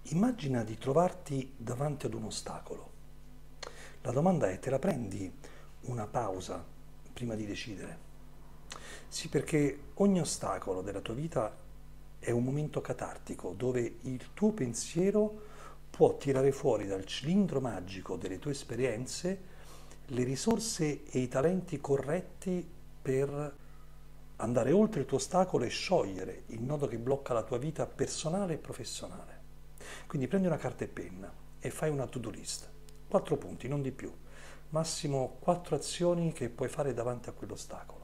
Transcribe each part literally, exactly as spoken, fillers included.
Immagina di trovarti davanti ad un ostacolo. La domanda è: te la prendi una pausa prima di decidere? Sì, perché ogni ostacolo della tua vita è un momento catartico dove il tuo pensiero può tirare fuori dal cilindro magico delle tue esperienze le risorse e i talenti corretti per andare oltre il tuo ostacolo e sciogliere il nodo che blocca la tua vita personale e professionale. Quindi prendi una carta e penna e fai una to-do list. Quattro punti, non di più. Massimo quattro azioni che puoi fare davanti a quell'ostacolo.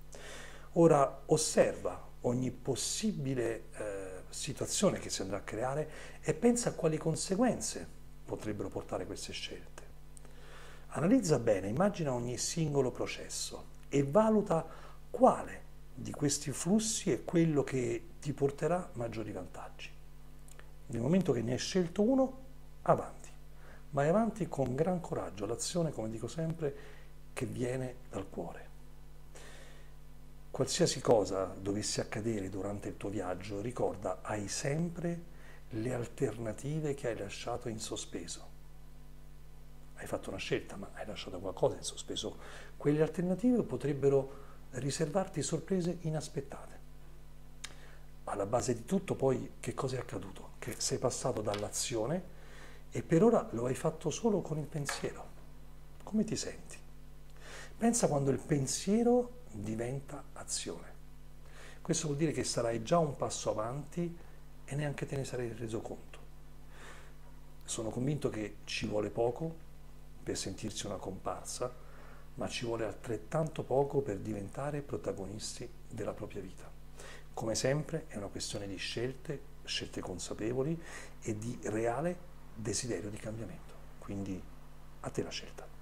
Ora osserva ogni possibile eh, situazione che si andrà a creare e pensa a quali conseguenze potrebbero portare queste scelte. Analizza bene, immagina ogni singolo processo e valuta quale di questi flussi è quello che ti porterà maggiori vantaggi. Nel momento che ne hai scelto uno, avanti. Vai avanti con gran coraggio, l'azione, come dico sempre, che viene dal cuore. Qualsiasi cosa dovesse accadere durante il tuo viaggio, ricorda, hai sempre le alternative che hai lasciato in sospeso. Hai fatto una scelta, ma hai lasciato qualcosa in sospeso. Quelle alternative potrebbero riservarti sorprese inaspettate. Alla base di tutto poi che cosa è accaduto? Che sei passato dall'azione e per ora lo hai fatto solo con il pensiero. Come ti senti? Pensa quando il pensiero diventa azione. Questo vuol dire che sarai già un passo avanti e neanche te ne sarai reso conto. Sono convinto che ci vuole poco per sentirsi una comparsa, ma ci vuole altrettanto poco per diventare protagonisti della propria vita. Come sempre è una questione di scelte, scelte consapevoli e di reale desiderio di cambiamento. Quindi a te la scelta.